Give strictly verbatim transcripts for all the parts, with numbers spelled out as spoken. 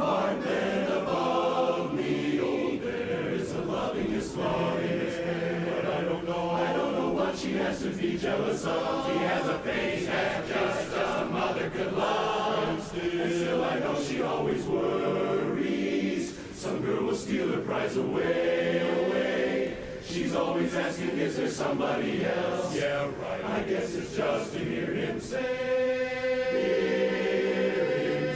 heart than above me. Oh, there is a lovingest man. But I don't know, I don't know what she has to be jealous of. She has a face that just, just a mother could love. And still, and still I know she always worries. Some girl will steal her prize away, away. She's always asking, is there somebody else? Yeah, right. I guess it's just to hear him say, hear him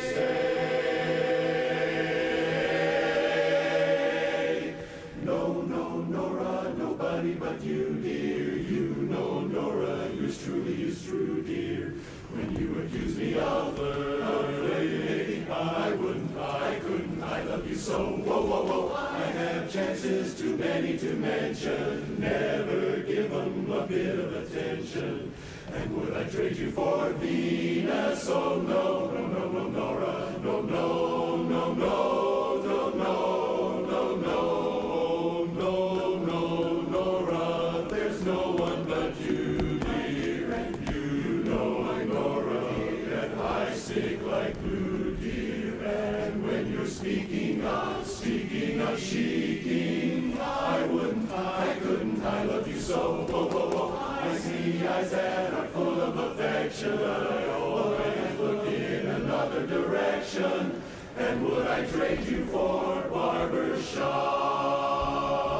say. No, no, Nora, nobody but you, dear. You know, Nora, yours truly is true, dear. When you accuse me of flirting, I wouldn't, I couldn't, I love you so. Whoa, whoa, whoa, I have chances too many to mention. Never give them a bit of attention. And would I trade you for Venus? Oh no, no, no, no, Nora, no, no, no, no, no, no, no, no, no, no, Nora. There's no one but you, dear, and you know, Nora, that I stick like glue, dear. And when you're speaking of, speaking of sheeking, I wouldn't, I couldn't, I love you so. Whoa, whoa, whoa. I see eyes that are full of affection, but I always look in another direction. And would I trade you for barbershop?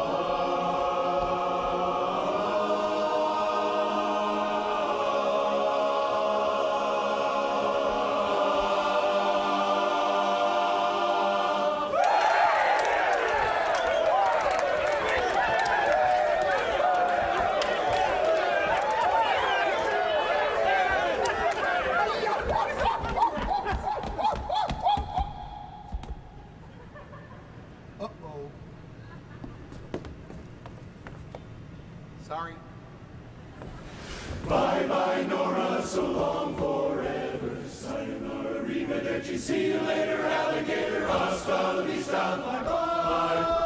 Uh-oh. Sorry. Bye-bye, Nora, so long forever. Sayonara, arrivederci, see you later, alligator, hasta la vista, bye-bye.